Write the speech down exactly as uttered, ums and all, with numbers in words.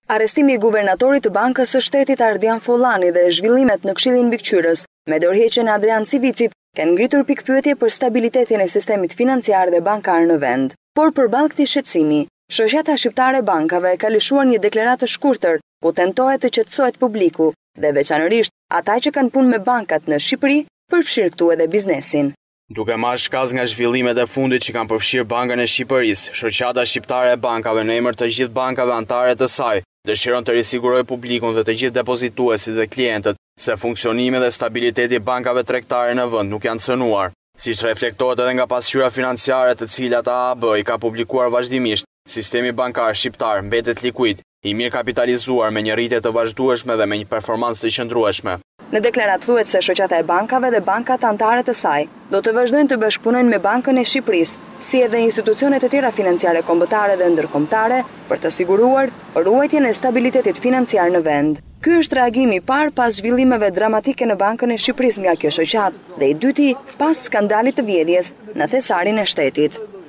Arrestimi i guvernatorit të Bankës së Shtetit Ardian Follani dhe zhvillimet në Këshillin Mbikëqyrës me dorëheqjen e Adrian Civicit kanë ngritur pikpyetje për stabilitetin e sistemit financiar dhe bankar në vend. Por përballë këtij shqetësimi, Shoqata Shqiptare e Bankave ka lëshuar një deklaratë të shkurtër ku tentohet të qetësohet publiku dhe veçanërisht ata që kanë punë me bankat në Shqipëri, përfshirë këtu edhe biznesin. Duke marrë shkallës nga zhvillimet e fundit që kanë përfshirë Bankën e Shqipërisë, Shoqata Shqiptare e Bankave në emër të gjithë bankave anëtare të saj dëshiron të risigurojë publikun dhe të gjithë depozituesit dhe klientët se funksionimi dhe stabiliteti i bankave tregtare në vend nuk janë cënuar, siç reflektohet edhe nga pasqyra financiare të cilat A A B i ka publikuar vazhdimisht. Sistemi bankar shqiptar mbetet likuid, i mirë kapitalizuar me një rritje të vazhdueshme dhe me një performancë të qëndrueshme. Në deklaratë thuhet se Shoqata e Bankave dhe bankat anëtare të saj do të vazhdojnë të bashkëpunojnë me Bankën e Shqipërisë, si edhe institucionet e tjera financiare kombëtare dhe ndërkombëtare për të siguruar ruajtjen e stabilitetit financiar në vend. Ky është reagimi i parë pas zhvillimeve dramatike në Bankën e Shqipërisë nga kjo shoqatë dhe i dyti pas skandalit të vjedhjes në thesarin e shtetit.